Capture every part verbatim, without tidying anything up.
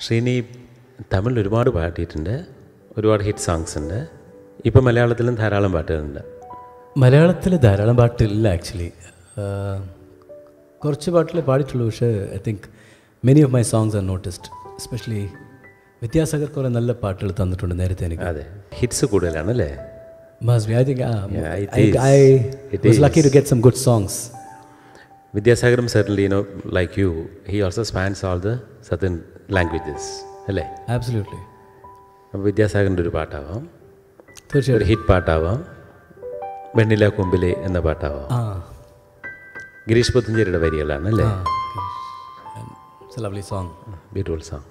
ശ്രീനി തമിഴിൽ ഒരുപാട് പാടിയിട്ടുണ്ട്, ഒരുപാട് ഹിറ്റ് സോങ്സ് ഉണ്ട്. ഇപ്പം മലയാളത്തിലും ധാരാളം പാട്ടുകളുണ്ട്. മലയാളത്തിൽ ധാരാളം പാട്ടില്ല ആക്ച്വലി. കുറച്ച് പാട്ടിൽ പാടിയിട്ടുള്ളൂ. പക്ഷേ I think many of my songs are noticed. Especially Vidyasagar കുറേ നല്ല പാട്ടുകൾ തന്നിട്ടുണ്ട് നേരത്തെ എനിക്ക്. അതെ, ഹിറ്റ്സ് കൂടുതലാണ് അല്ലേ? Must be. I think uh, yeah, it I, is. I it was is. lucky to get some good songs. Vidyasagar certainly, you know, like you, he also spans all the southern languages. അല്ലേ? Absolutely. വിദ്യാസാഗറിൻ്റെ ഒരു പാട്ടാവാം, തീർച്ചയായും ഒരു hit പാട്ടാവാം, വെണ്ണില കൊമ്പിലെ എന്ന പാട്ടാവാം. ആ ഗിരീഷ് പുത്തഞ്ചേരിയുടെ വരികളാണ് അല്ലേ? It's a lovely song. Beautiful song.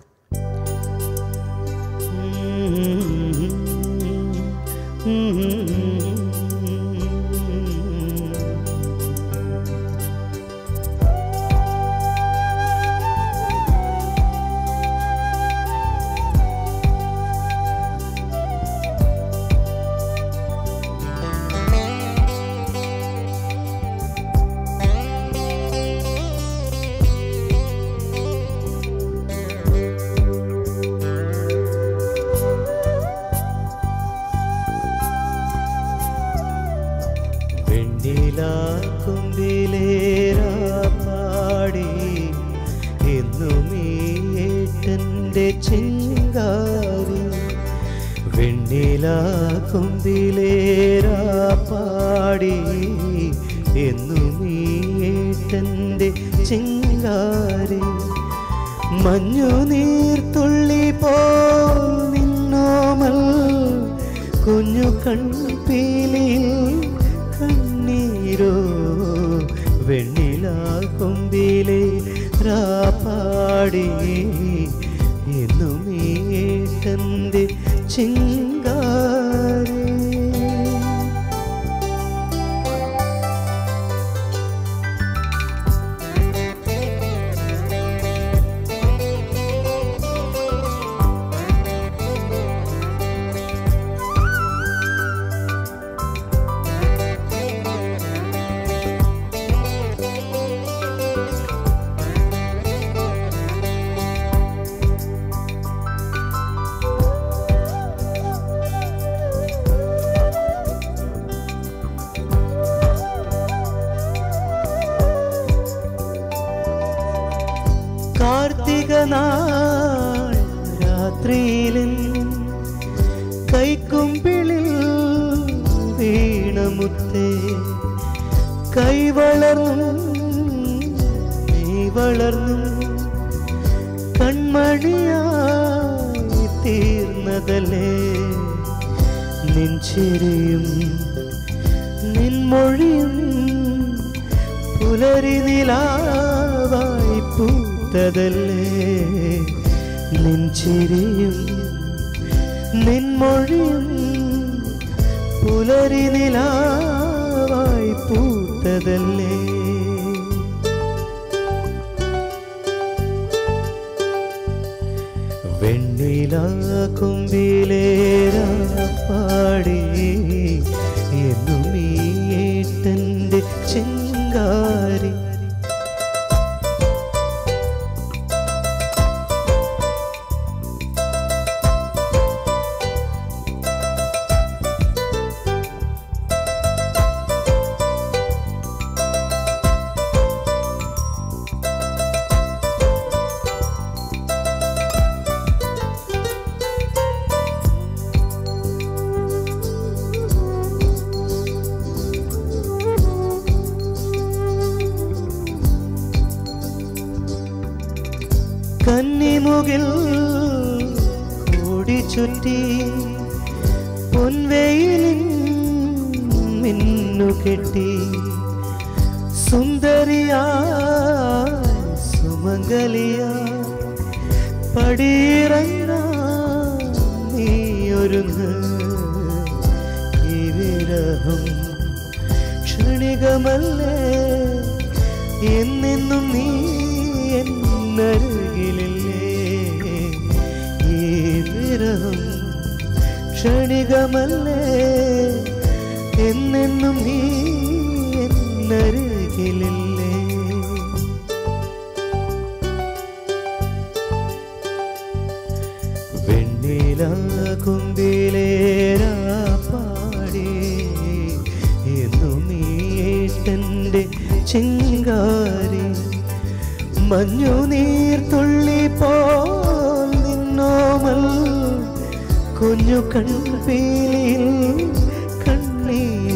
കന്നിമുകിൽ കൂടി ചുറ്റി പൊൻവെയിലിൻ മിന്നുകെട്ടി സുന്ദരിയായി സുമംഗലിയായി പടിയിറങ്ങാൻ നീയൊരുങ്ങ്. ഈ വിരഹം ക്ഷണികമല്ലേ, എന്നെന്നും നീ എന്നരുകിലില്ലേ. ഈ വിരഹം ക്ഷണികമല്ലേ, എന്നെന്നും നീ എന്നരുകിലില്ലേ. നീലാകൊമ്പിലേരാ പാടി എന്നും നീട്ടൻ്റെ ചിങ്കാരി മഞ്ഞു നീർത്തുള്ളി പോൽ നിന്നോമൽ കുഞ്ഞു കൺപീലിൽ കണ്ണീർ